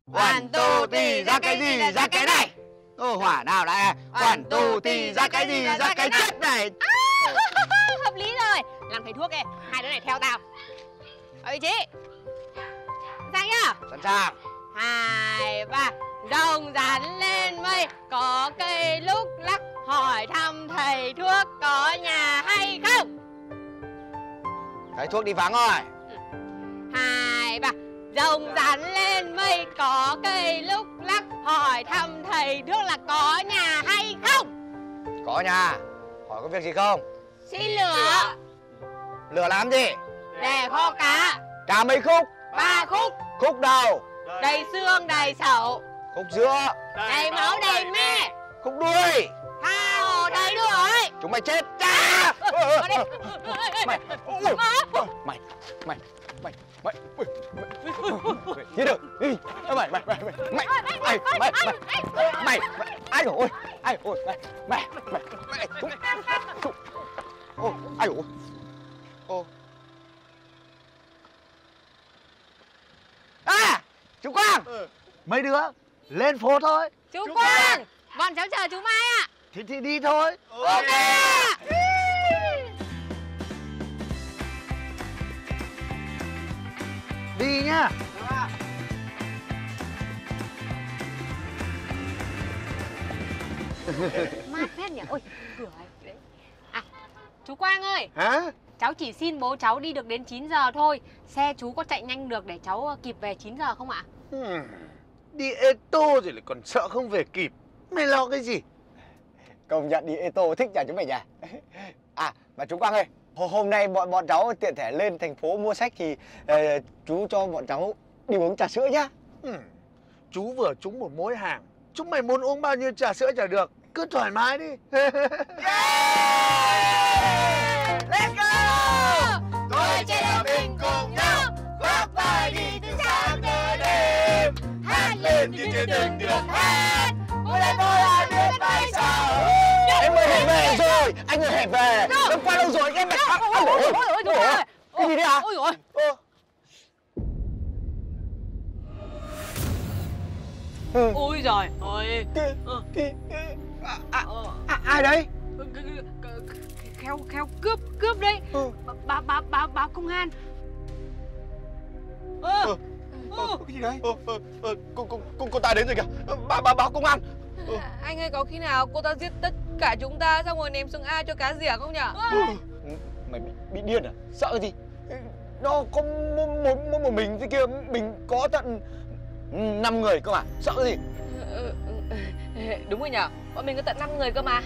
One, two, three, ra cái gì ra cái này. Ô hỏa nào đã. One, two, three, ra cái gì ra cái chết này. Hợp lý rồi. Làm thầy thuốc kìa. Hai đứa này theo tao. Ở vị trí. Sẵn sàng nhá. Sẵn sàng. 2, 3. Rồng rắn lên mây, có cây lúc lắc, hỏi thăm thầy thuốc có nhà hay không. Thầy thuốc đi vắng rồi. 2, 3. Rồng rắn lên mây, có cây lúc lắc, hỏi thăm thầy thuốc là có nhà hay không. Có nhà. Hỏi có việc gì không? Xin lửa. Lửa làm gì? Để kho cá. Cá mấy khúc? 3 khúc. Khúc đầu. Đầy xương đầy sẩu. Khúc giữa. Đầy máu đầy me. Khúc đuôi. Tha hồ đầy đuổi. Chúng mày chết. Mày chết được. Mày ai rồi ai ôi mày ai ôi ô à chú Quang mấy đứa lên phố thôi. Chú Quang, bọn cháu chờ chú Mai ạ. Thì đi thôi. Ok ạ. Đi nhá. Mát phết nhỉ. Ôi, cửa đấy. À, chú Quang ơi. Hả? Cháu chỉ xin bố cháu đi được đến 9 giờ thôi. Xe chú có chạy nhanh được để cháu kịp về 9 giờ không ạ? Đi ê tô rồi lại còn sợ không về kịp. Mày lo cái gì? Công nhận đi ô tô thích nhà chúng mày nhỉ. À mà chú Quang ơi, hôm nay bọn cháu tiện thể lên thành phố mua sách thì chú cho bọn cháu đi uống trà sữa nhá. Chú vừa trúng một mối hàng. Chúng mày muốn uống bao nhiêu trà sữa chả được. Cứ thoải mái đi. Let's go! Tuổi trẻ đồng mình cùng nhau khoác vai đi từ sáng tới đêm, hát lên như chưa từng được hát. Hôm nay tôi là biết bay sao. Anh ơi hãy về rồi, anh ơi hãy về. Em qua đâu rồi em mệt quá. Ôi cái gì đấy à? Ôi dồi. Ôi giời ơi. Ai đấy? Khéo cướp đấy. Báo công an. Cái gì đấy? Cô ta đến rồi kìa. Báo công an. Anh ơi, có khi nào cô ta giết tất cả chúng ta xong rồi ném xuống ao cho cá rỉa không nhở? Mày bị điên à? Sợ gì? Nó có một mình thế kia, mình có tận 5 người cơ mà, sợ gì? Đúng rồi nhở, bọn mình có tận 5 người cơ mà.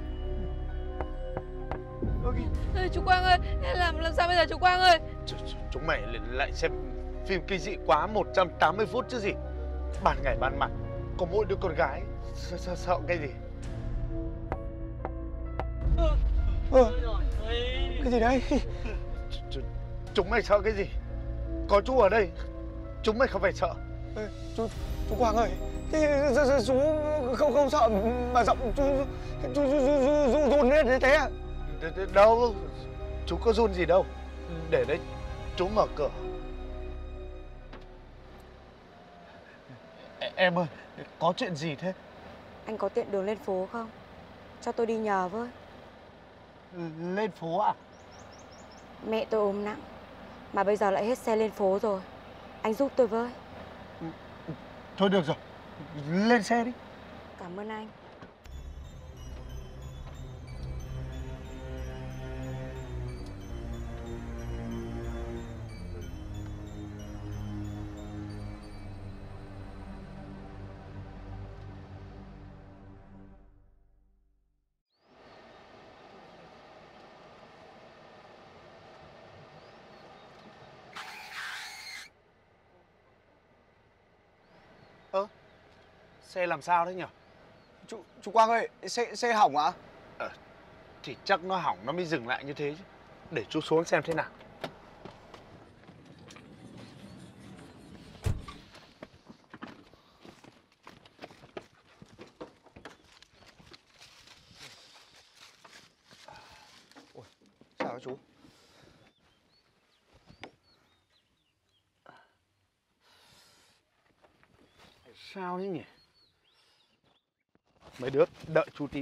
Chú Quang ơi, làm sao bây giờ chú Quang ơi? Chúng mày lại xem phim kinh dị quá 180 phút chứ gì. Ban ngày ban mặt có mỗi đứa con gái. Sợ cái gì? Cái gì đấy? Chúng mày sợ cái gì? Có chú ở đây, chúng mày không phải sợ. Chú Quang ơi, chú không sợ mà giọng chú run lên thế à? Đâu, chú có run gì đâu. Để đấy, chú mở cửa. Em ơi, có chuyện gì thế? Anh có tiện đường lên phố không? Cho tôi đi nhờ với. Lên phố à? Mẹ tôi ốm nặng, mà bây giờ lại hết xe lên phố rồi. Anh giúp tôi với. Thôi được rồi, lên xe đi. Cảm ơn anh. Xe làm sao đấy nhỉ? Chú Quang ơi, xe hỏng à? Thì chắc nó hỏng nó mới dừng lại như thế chứ. Để chú xuống xem thế nào. Chào chú. Sao thế nhỉ? Mấy đứa đợi chú tí.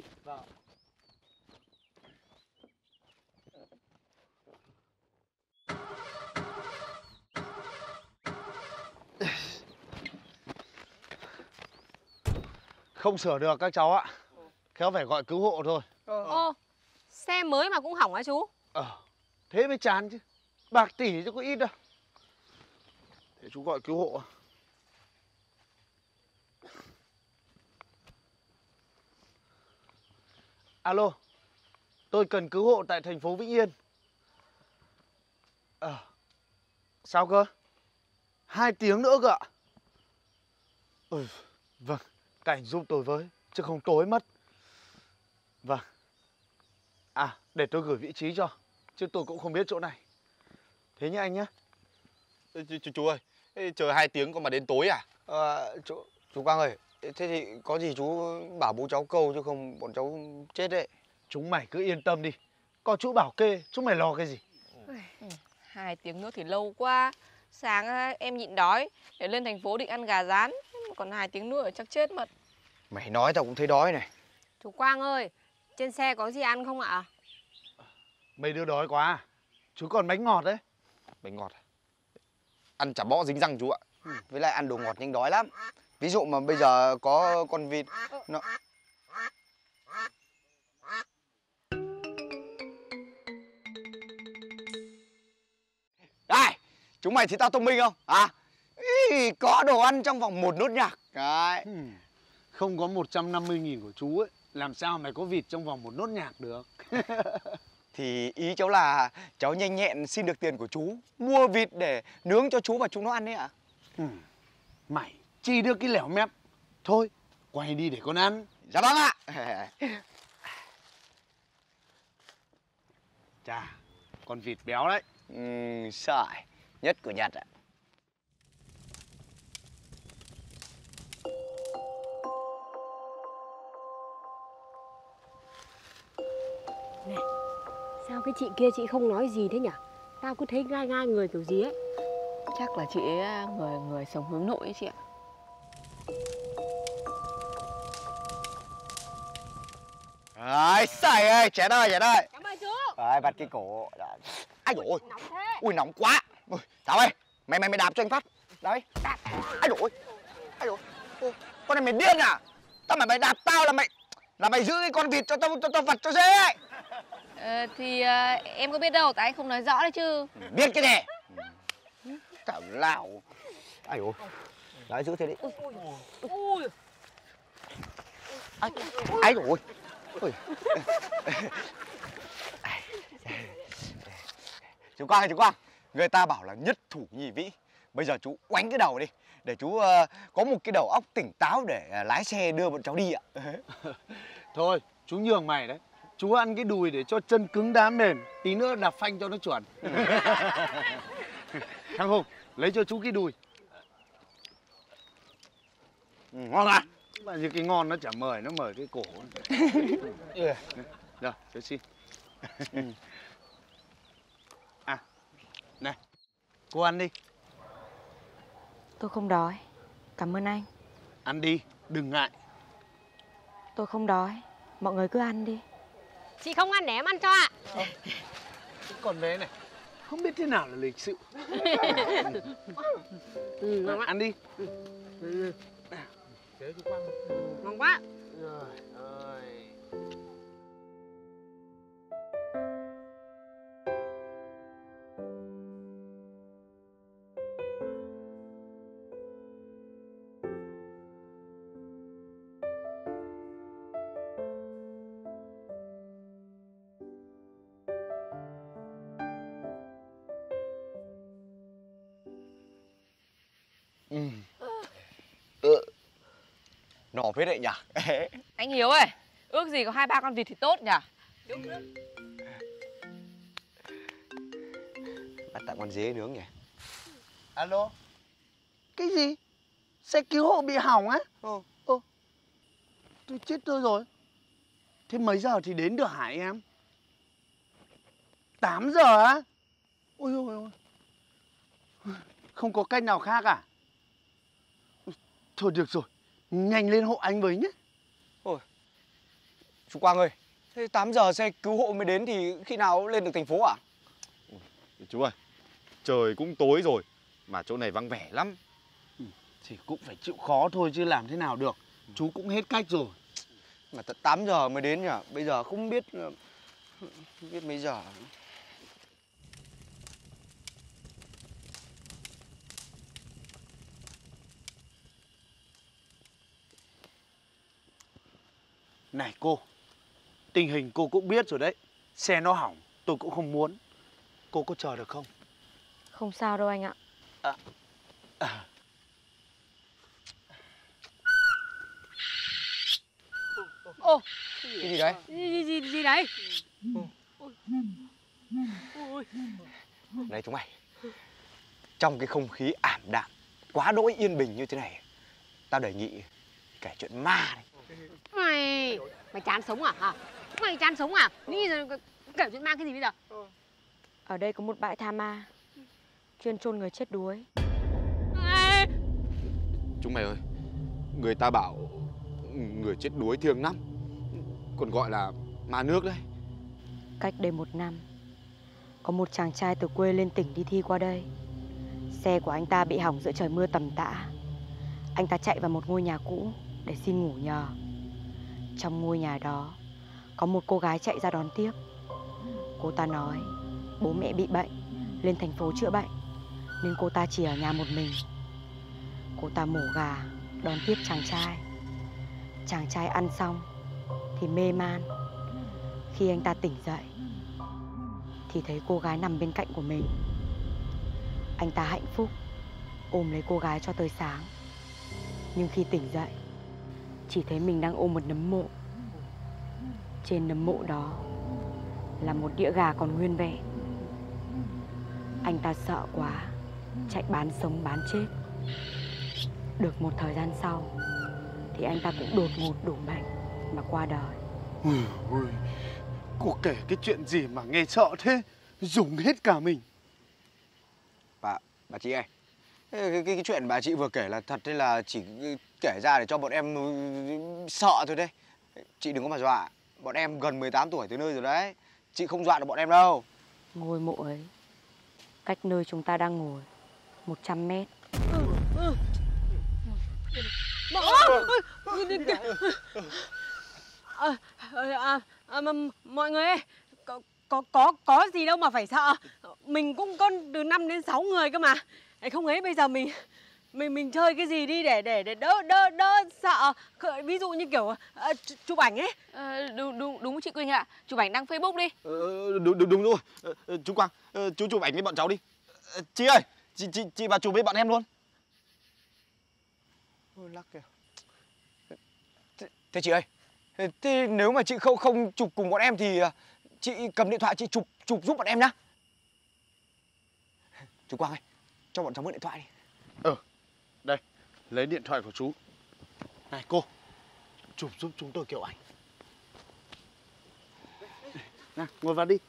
Không sửa được các cháu ạ. Khéo phải gọi cứu hộ thôi. Ô, xe mới mà cũng hỏng hả chú? Thế mới chán chứ. Bạc tỷ chứ có ít đâu. Để chú gọi cứu hộ. Alo, tôi cần cứu hộ tại thành phố Vĩnh Yên. Sao cơ? 2 tiếng nữa cơ ạ? Vâng, các anh giúp tôi với, chứ không tối mất. Vâng. Để tôi gửi vị trí cho, chứ tôi cũng không biết chỗ này. Thế nhá anh nhá. Chú ơi, chờ 2 tiếng còn mà đến tối à? Chú Quang ơi, thế thì có gì chú bảo bố cháu câu chứ không bọn cháu chết đấy. Chúng mày cứ yên tâm đi. Có chú bảo kê, chúng mày lo cái gì? 2 tiếng nữa thì lâu quá. Sáng em nhịn đói để lên thành phố định ăn gà rán. Còn 2 tiếng nữa chắc chết mất. Mày nói tao cũng thấy đói này. Chú Quang ơi, trên xe có gì ăn không ạ? Mấy đứa đói quá à? Chú còn bánh ngọt đấy. Bánh ngọt à? Ăn chả bỏ dính răng chú ạ. Với lại ăn đồ ngọt nhanh đói lắm. Ví dụ mà bây giờ có con vịt nó... Đây, chúng mày thấy tao thông minh không? Có đồ ăn trong vòng 1 nốt nhạc. Đấy. Không có 150.000 của chú ấy, làm sao mày có vịt trong vòng 1 nốt nhạc được? Thì ý cháu là cháu nhanh nhẹn xin được tiền của chú, mua vịt để nướng cho chú và chúng nó ăn đấy ạ. Mày chi được cái lẻo mép. Thôi, quay đi để con ăn. Dạ vâng ạ. Chà, con vịt béo đấy. Sợi nhất của Nhật ạ. Này, sao cái chị kia chị không nói gì thế nhỉ? Tao cứ thấy ngai ngai người kiểu gì ấy. Chắc là chị ấy người sống hướng nội ấy chị ạ. Đấy, sợi ơi, chén ơi. Cảm ơn chú. Đấy, vặt cái cổ. Đấy. Ai dồi ôi, Nóng thế. ui nóng quá. Ui, Thảo ơi, mày đạp cho anh phát. Đấy, đạp. Ai dồi ôi, ôi, con này mày điên à? Tao mày đạp tao là mày giữ cái con vịt cho tao vặt cho dễ ấy. Thì em có biết đâu, tại anh không nói rõ đấy chứ. Biết cái này. Tao lao. Ai dồi, đấy giữ thế đi. Ui. Ai dồi ôi. Ui. Chú Quang, người ta bảo là nhất thủ nhì vĩ. Bây giờ chú oánh cái đầu đi, để chú có một cái đầu óc tỉnh táo để lái xe đưa bọn cháu đi ạ. Thôi, chú nhường mày đấy. Chú ăn cái đùi để cho chân cứng đá mềm, tí nữa đạp phanh cho nó chuẩn. Thằng Hùng, lấy cho chú cái đùi. Ngon à? Mà như cái ngon nó chả mời, nó mời cái cổ. Rồi, cháu xin. Này, cô ăn đi. Tôi không đói. Cảm ơn anh. Ăn đi, đừng ngại. Tôi không đói. Mọi người cứ ăn đi. Chị không ăn để em ăn cho ạ. Còn bé này, không biết thế nào là lịch sự. Ngon quá. Ăn đi. Ngon quá. Rồi ơi. Nỏ phết đấy nhỉ. Anh Hiếu ơi, ước gì có 2-3 con vịt thì tốt nhỉ? Bắt tặng con dế nướng nhỉ. Alo. Cái gì? Xe cứu hộ bị hỏng á? Tôi chết tôi rồi. Thế mấy giờ thì đến được hả em? 8 giờ á? Ôi ôi ôi. Không có cách nào khác à? Thôi được rồi, nhanh lên hộ anh với nhé. Chú Quang ơi, thế 8 giờ xe cứu hộ mới đến thì khi nào lên được thành phố à? Chú ơi, trời cũng tối rồi, mà chỗ này vắng vẻ lắm. Thì cũng phải chịu khó thôi chứ làm thế nào được. Chú cũng hết cách rồi. Mà tận 8 giờ mới đến nhỉ? Bây giờ không biết mấy giờ. Này cô, tình hình cô cũng biết rồi đấy. Xe nó hỏng, tôi cũng không muốn. Cô có chờ được không? Không sao đâu anh ạ. Ô, Cái gì đấy? gì đấy? Này chúng mày, trong cái không khí ảm đạm, quá đỗi yên bình như thế này, tao đề nghị kể chuyện ma này. Mày chán sống à hả? Mày chán sống à? Nghĩ giờ kể chuyện ma cái gì bây giờ? Ở đây có một bãi tha ma chuyên chôn người chết đuối. Chúng mày ơi, người ta bảo người chết đuối thiêng lắm, còn gọi là ma nước đấy. Cách đây 1 năm, có một chàng trai từ quê lên tỉnh đi thi qua đây. Xe của anh ta bị hỏng giữa trời mưa tầm tã. Anh ta chạy vào một ngôi nhà cũ để xin ngủ nhờ. Trong ngôi nhà đó có một cô gái chạy ra đón tiếp. Cô ta nói bố mẹ bị bệnh, lên thành phố chữa bệnh, nên cô ta chỉ ở nhà một mình. Cô ta mổ gà đón tiếp chàng trai. Chàng trai ăn xong thì mê man. Khi anh ta tỉnh dậy thì thấy cô gái nằm bên cạnh của mình. Anh ta hạnh phúc ôm lấy cô gái cho tới sáng. Nhưng khi tỉnh dậy, chỉ thấy mình đang ôm một nấm mộ. Trên nấm mộ đó là một đĩa gà còn nguyên vẹn. Anh ta sợ quá, chạy bán sống bán chết. Được một thời gian sau thì anh ta cũng đột ngột đổ bệnh mà qua đời. Ui, cô kể cái chuyện gì mà nghe sợ thế, rùng hết cả mình. Bà chị ơi, cái chuyện bà chị vừa kể là thật hay là chỉ kể ra để cho bọn em sợ thôi đấy? Chị đừng có mà dọa, bọn em gần 18 tuổi tới nơi rồi đấy. Chị không dọa được bọn em đâu. Ngôi mộ ấy cách nơi chúng ta đang ngồi 100 mét. Mọi người ơi, có gì đâu mà phải sợ. Mình cũng có từ 5 đến 6 người cơ mà. Không ấy bây giờ mình chơi cái gì đi để đỡ sợ. Ví dụ như kiểu chụp ảnh ấy. Đúng chị Quỳnh ạ. Chụp ảnh đăng Facebook đi. Đúng rồi. Chú Quang, chú chụp ảnh với bọn cháu đi. Chị ơi, chị vào chụp với bọn em luôn. Ôi, lắc kìa. Thế chị ơi, thế nếu mà chị không chụp cùng bọn em thì chị cầm điện thoại chị chụp giúp bọn em nhá. Chú Quang ơi, cho bọn cháu mượn điện thoại đi. Đây, lấy điện thoại của chú. Này cô, chụp giúp chúng tôi kiểu ảnh. Nào, ngồi vào đi.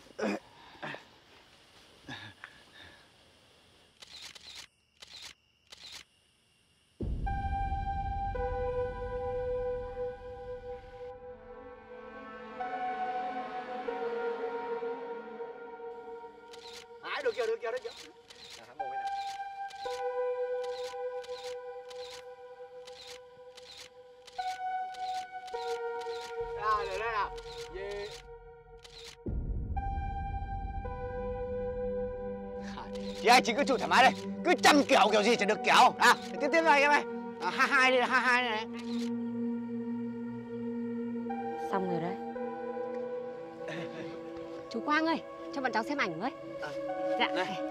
Được chưa? Nào, hãy bầu bên này. Để đây nào. Yeah. Chị ơi, chị cứ chụp thoải mái đây. Cứ chăm kiểu gì chẳng được kiểu. Nào, tiếp này em ơi. Hai đây này. Xong rồi đấy. Chú Quang ơi, cho bọn cháu xem ảnh với. Dạ.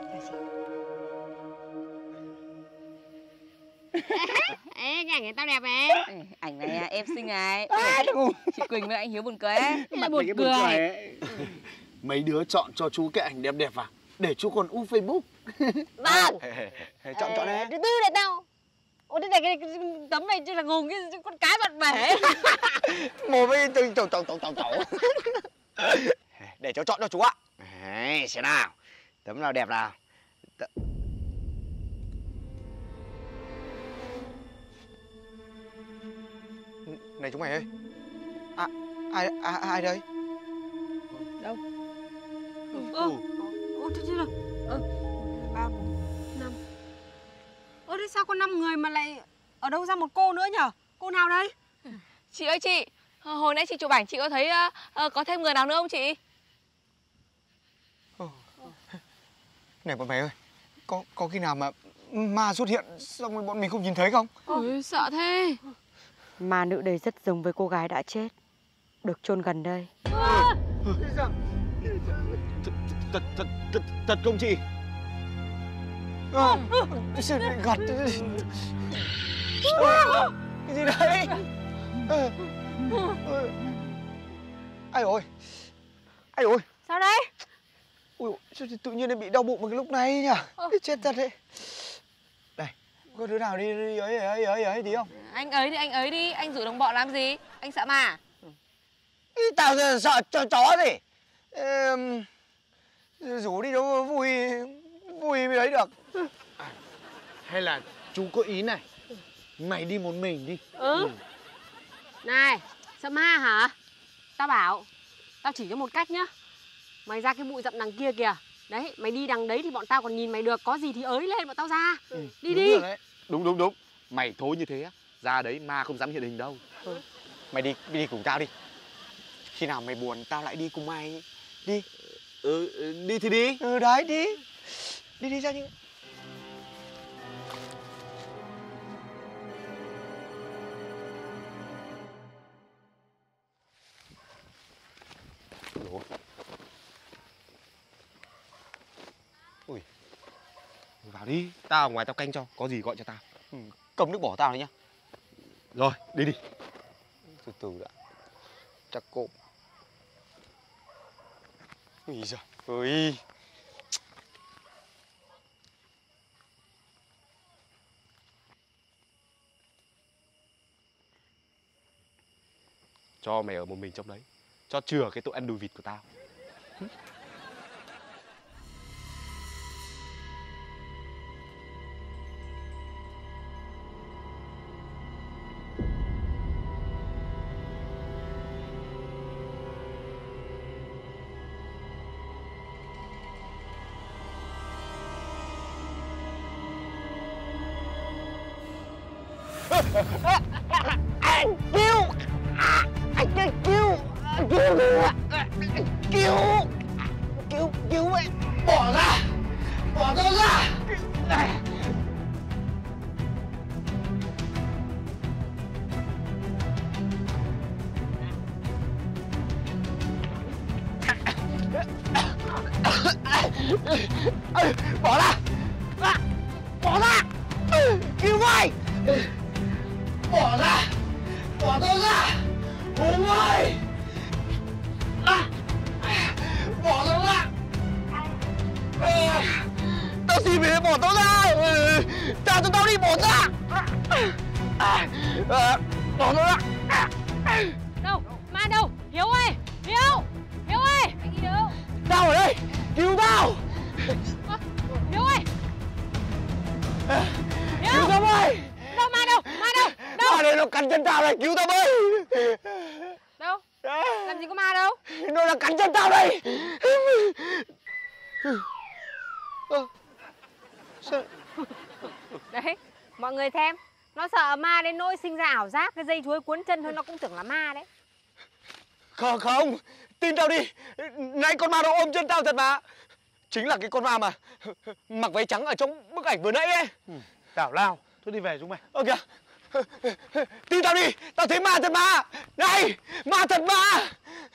Ê, cái ảnh này tao đẹp này. Ảnh này em xinh này. Chị Quỳnh với anh Hiếu buồn cười ấy. Là buồn cười. Mấy đứa chọn cho chú cái ảnh đẹp vào để chú còn úp Facebook. Vâng. Chọn đấy. Từ từ để tao. Ủa thế này cái tấm này chứ là gồm cái con cá bật bể. Mồm với chậu. Để cháu chọn cho chú ạ. Xem nào. Tấm nào đẹp nào. Này chúng mày ơi. Ai đây? Đâu? Thế chứ là 3, 4, 5. Thế sao có 5 người mà lại ở đâu ra một cô nữa nhở? Cô nào đây? Chị ơi chị, hồi nãy chị chụp ảnh chị có thấy có thêm người nào nữa không chị? Này bọn mày ơi, có khi nào mà ma xuất hiện xong rồi bọn mình không nhìn thấy không? Ôi, sợ thế. Ma nữ đây rất giống với cô gái đã chết, được chôn gần đây. Thật không chị? Sự gật. Cái gì đấy? Ai ôi. Ai ôi. Sao đấy? Ui, sao tự nhiên lại bị đau bụng vào cái lúc này nhỉ? Chết thật đấy. Đây, có đứa nào đi ấy tí không? Anh ấy đi, anh rủ đồng bọn làm gì? Anh sợ ma? Tao sợ chó gì? Rủ đi cho vui mới đấy được. Hay là chú có ý này, mày đi một mình đi. Này, sợ ma hả? Tao bảo, tao chỉ cho một cách nhá. Mày ra cái bụi rậm đằng kia kìa. Đấy, mày đi đằng đấy thì bọn tao còn nhìn mày được. Có gì thì ới lên bọn tao ra. Đi đi. Đúng. Mày thối như thế á, ra đấy ma không dám hiện hình đâu. Mày đi cùng tao đi. Khi nào mày buồn tao lại đi cùng mày. Đi. Đi thì đi. Đấy, đi. Đi ra như... Ui. Vào đi, tao ở ngoài tao canh cho, có gì gọi cho tao. Cầm nước bỏ tao đấy nhá. Rồi, đi. Từ từ đã. Chắc cộm. Ui giời ơi. Cho mày ở một mình trong đấy, cho chừa cái tội ăn đùi vịt của tao. Anh cứu. Anh cứu. Cứu mày. Bỏ ra. Bỏ tao ra. Bỏ ra. Bỏ ra. Cứu mày. Bỏ ra. Bỏ tao ra. Hùng ơi. Bỏ tao ra. Tao xin mày bỏ tao ra. Tao cho tao đi, bỏ ra. Bỏ tao ra. Đâu? Ma đâu? Hiếu ơi! Hiếu ơi! Anh Hiếu! Tao ở đây. Cứu tao. Hiếu ơi! Cứu tao ơi. Đâu ma đâu? Ma đâu? Ma đây nó cắn chân tao này. Cứu tao ơi. Đâu? Làm gì có ma đâu? Nó đang cắn chân tao đây. Sao? Đấy, mọi người xem. Nó sợ ma đến nỗi sinh ra ảo giác. Cái dây chuối cuốn chân thôi nó cũng tưởng là ma đấy. Không, tin tao đi. Nãy con ma đó ôm chân tao thật mà. Chính là cái con ma mà mặc váy trắng ở trong bức ảnh vừa nãy ấy. Tào lao, thôi đi về chúng mày. Ơ kìa. Tin tao đi, tao thấy ma thật mà. Này, ma thật mà.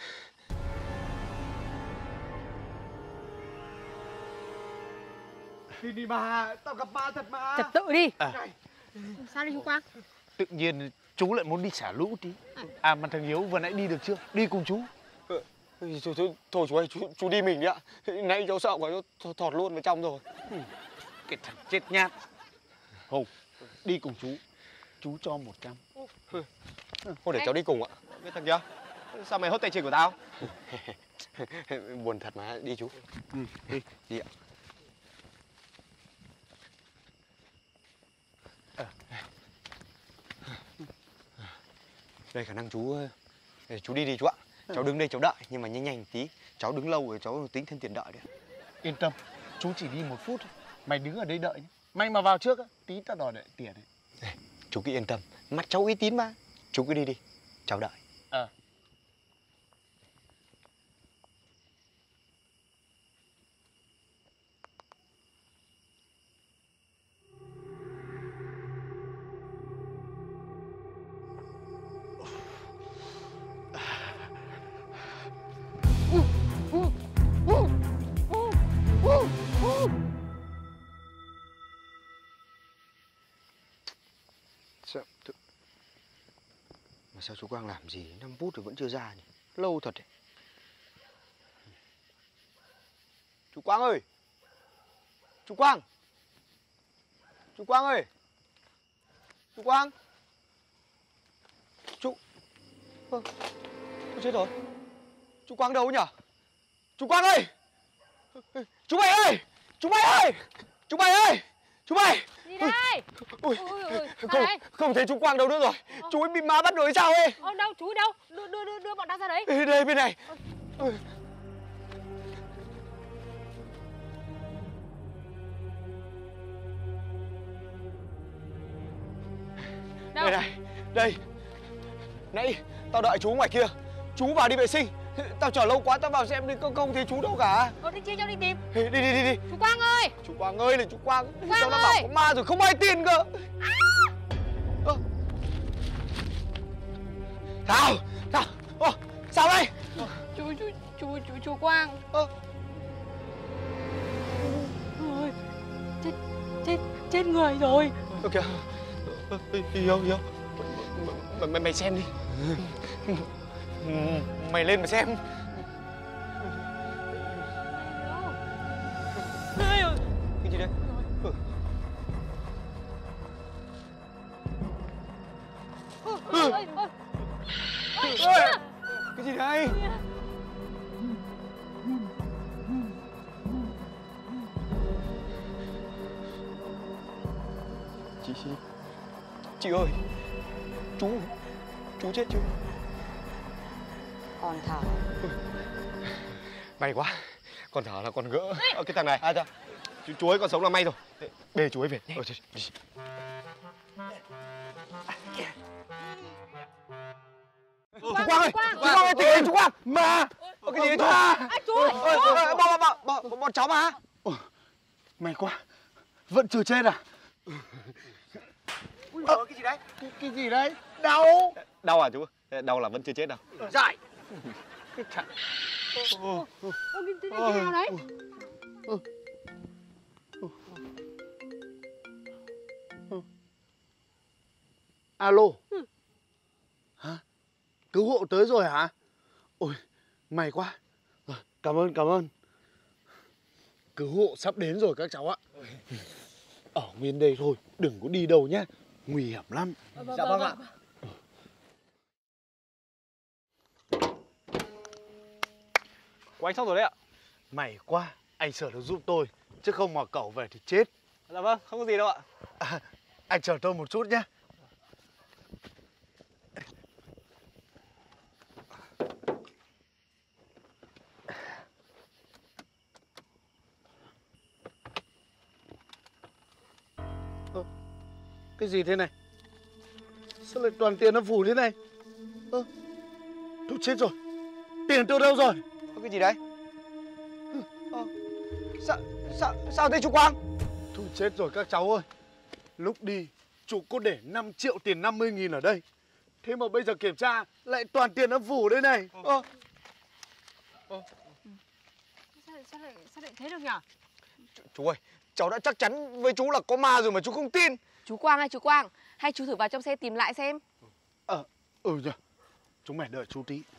Tin đi mà, tao gặp ma thật mà. Trật tự đi. Sao đi chú Quang? Tự nhiên chú lại muốn đi xả lũ tí. Mà thằng Hiếu vừa nãy đi được chưa? Đi cùng chú. Thôi chú ơi, chú đi mình đi ạ. Nãy cháu sợ quá, cháu thọt luôn vào trong rồi. Cái thằng chết nhát. Hùng, đi cùng chú cho 100. Thôi để cháu đi cùng ạ. Cái thằng kia, sao mày hốt tay chỉ của tao? Buồn thật mà, đi chú. Đi. Đi ạ. Đây khả năng chú đi chú ạ. Cháu đứng đây cháu đợi, nhưng mà nhanh nhanh tí. Cháu đứng lâu rồi cháu tính thêm tiền đợi đấy. Yên tâm, chú chỉ đi 1 phút thôi. Mày đứng ở đây đợi nhé. Mày mà vào trước á, tí tao đòi lại tiền ấy. Này, chú cứ yên tâm, mắt cháu uy tín mà. Chú cứ đi, cháu đợi. Mà sao chú Quang làm gì 5 phút rồi vẫn chưa ra nhỉ? Lâu thật đấy. Chú Quang ơi! Chú Quang! Chú Quang ơi! Chú Quang! Chú chết rồi. Chú Quang đâu nhỉ? Chú Quang ơi! Chú Bảy ơi! Chú Bảy ơi! Chú Bảy ơi! Chú Bảy! Gì đây? Ui, Ôi, không thấy chú Quang đâu nữa rồi. Chú ấy bị ma bắt rồi hay sao ấy? đâu, chú ấy đâu? Đưa bọn ta ra đấy. Đây bên này. Đâu? Đây này, đây. Nãy tao đợi chú ngoài kia. Chú vào đi vệ sinh. Tao chờ lâu quá, tao vào xem đi, không thấy chú đâu cả. Đi chia cho đi tìm. Đi. Chú Quang ơi! Chú Quang ơi là chú Quang. Quang Tao đã ơi! bảo có ma rồi, không ai tin cơ. Thảo! Sao đây? Chú Quang. Ôi, chết người rồi. Kìa. Hiếu. Mày xem đi. Mày lên mà xem. Cái gì đây? Cái gì đây? Chị ơi, chú chết chưa? Còn Thảo. May quá, con Thảo là con gỡ cái thằng này. Chú ấy còn sống là may rồi. Bê chú ấy về. Đi. Chú Quang ơi, tỉnh lên chú Quang. Ma. Cái gì đấy chú? Chú ơi! Bọn cháu mà. May quá, vẫn chưa chết à? Cái gì đấy? Cái gì đấy? Đau. Đau à chú? Đau là vẫn chưa chết đâu. Dại. Thế nào đấy? Alo. Hả? Cứu hộ tới rồi hả? Ôi, may quá. Rồi, cảm ơn. Cứu hộ sắp đến rồi các cháu ạ. Ở nguyên đây thôi, đừng có đi đâu nhé. Nguy hiểm lắm. Dạ vâng ạ. Của anh xong rồi đấy ạ. May quá, anh Sở được giúp tôi. Chứ không mà cậu về thì chết. Dạ vâng, không có gì đâu ạ. Anh chờ tôi một chút nhé. Cái gì thế này? Sao lại toàn tiền nó phủ thế này? Tôi chết rồi. Tiền tôi đâu rồi? Cái gì đấy? Sao thế chú Quang? Thôi chết rồi các cháu ơi. Lúc đi chú có để 5 triệu tiền 50.000 ở đây. Thế mà bây giờ kiểm tra lại toàn tiền nó phủ đây này. Sao lại thế được nhở? Chú ơi, cháu đã chắc chắn với chú là có ma rồi mà chú không tin. Chú Quang, hay chú thử vào trong xe tìm lại xem. Nhỉ. Chúng mày đợi chú tí.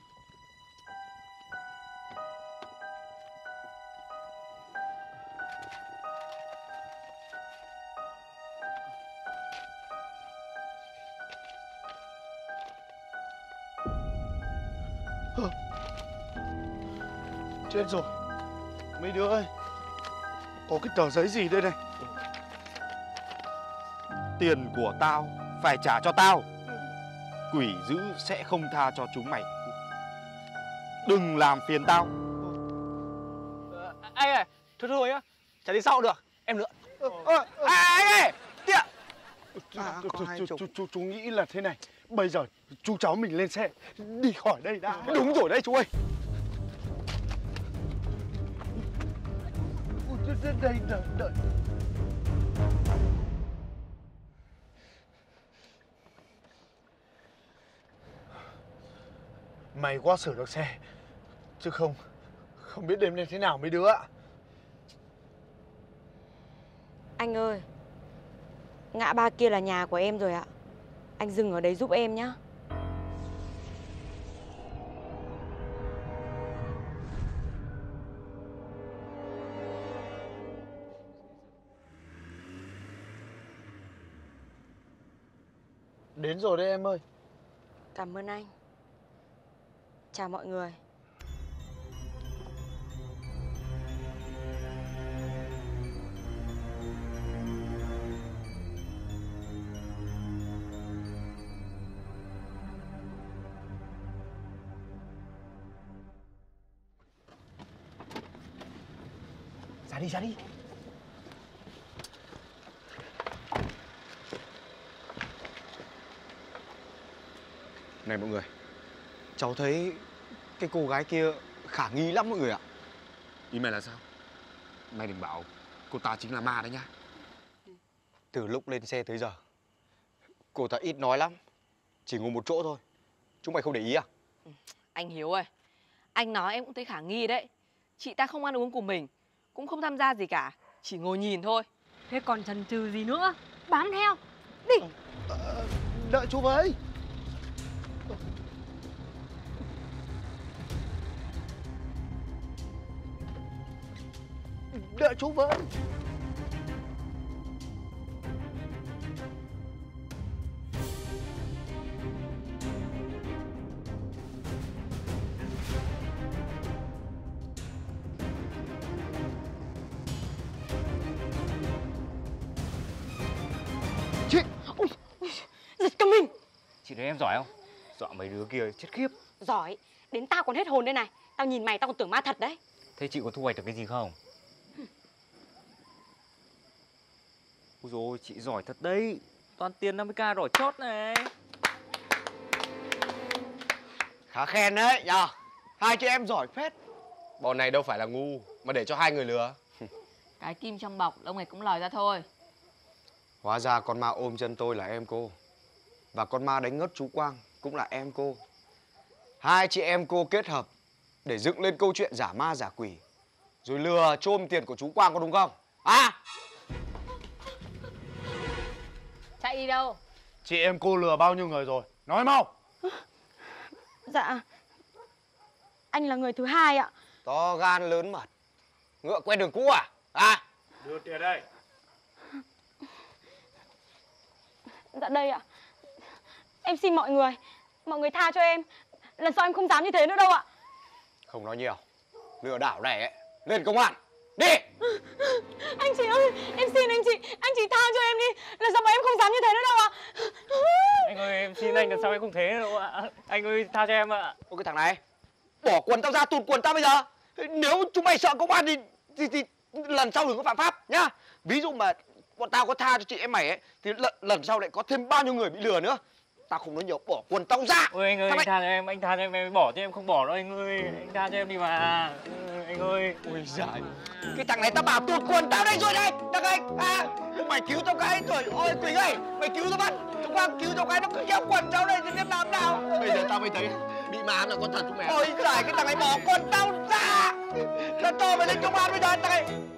Chết rồi. Mấy đứa ơi, có cái tờ giấy gì đây này? Tiền của tao phải trả cho tao. quỷ dữ sẽ không tha cho chúng mày. Đừng làm phiền tao. Anh ơi, thôi nhá, chả đi sau được, em nữa. Anh ơi, kìa. Chú nghĩ là thế này. Bây giờ chú cháu mình lên xe đi khỏi đây đã. Đúng rồi đấy chú ơi. Đây, đợi. May quá sửa được xe, chứ không biết đêm nay thế nào mấy đứa ạ. Anh ơi, ngã ba kia là nhà của em rồi ạ. Anh dừng ở đấy giúp em nhá. Đến rồi đấy em ơi. Cảm ơn anh. Chào mọi người. Ra đi. Này mọi người, cháu thấy cái cô gái kia khả nghi lắm mọi người ạ. Ý mày là sao? Mày đừng bảo cô ta chính là ma đấy nhá. Từ lúc lên xe tới giờ, cô ta ít nói lắm, chỉ ngồi một chỗ thôi. Chúng mày không để ý à? Anh Hiếu ơi, anh nói em cũng thấy khả nghi đấy. Chị ta không ăn uống cùng mình, cũng không tham gia gì cả, chỉ ngồi nhìn thôi. Thế còn chần chừ gì nữa? Bám theo. Đợi chú với. Đợi chú với. Giật cả mình. Chị thấy em giỏi không? Dọa mấy đứa kia chết khiếp. Giỏi, đến tao còn hết hồn đây này. Tao nhìn mày tao còn tưởng ma thật đấy. Thế chị có thu hoạch được cái gì không? Ôi dồi ôi, chị giỏi thật đấy. Toàn tiền 50k đỏ chót này. Khá khen đấy nhờ. Hai chị em giỏi phết. Bọn này đâu phải là ngu mà để cho hai người lừa. Cái kim trong bọc ông ấy cũng lòi ra thôi. Hóa ra con ma ôm chân tôi là em cô. Và con ma đánh ngất chú Quang cũng là em cô. Hai chị em cô kết hợp để dựng lên câu chuyện giả ma giả quỷ, rồi lừa chôm tiền của chú Quang, có đúng không? À! Chạy đi đâu? Chị em cô lừa bao nhiêu người rồi? Nói mau. Dạ, anh là người thứ hai ạ. To gan lớn mật. Ngựa quen đường cũ à? À! Đưa tiền đây. Dạ đây ạ. Em xin mọi người tha cho em. Lần sau em không dám như thế nữa đâu ạ. Không nói nhiều. Lừa đảo này ấy, lên công an. Đi! Anh chị ơi, em xin anh chị tha cho em đi. Lần sau mà em không dám như thế nữa đâu ạ. Anh ơi, em xin anh lần sau em không thế đâu ạ. Anh ơi, tha cho em ạ. Ôi cái thằng này, bỏ quần tao ra, tụt quần tao bây giờ. Nếu chúng mày sợ công an thì lần sau đừng có phạm pháp nhá. Ví dụ mà bọn tao có tha cho chị em mày ấy, thì lần sau lại có thêm bao nhiêu người bị lừa nữa. Tao không nói nhiều, bỏ quần tao ra. Ôi anh ơi, anh tha cho em mới bỏ chứ em không bỏ đâu anh ơi. Anh tha cho em đi mà. Anh ơi. Ôi giời, cái thằng này tao bảo tụt quần tao đây rồi đây. Đằng anh, à, mày cứu tao cái. Trời ơi Quỳnh ơi, mày cứu tao bắt. Thằng Quang cứu tao cái, nó cứ kéo quần tao đây thì biết làm nào. Bây giờ tao mới thấy bị ma là con thật chúng mày. Ôi giời, cái thằng này bỏ quần tao ra. Tao cho mày lên công an bây giờ thằng này.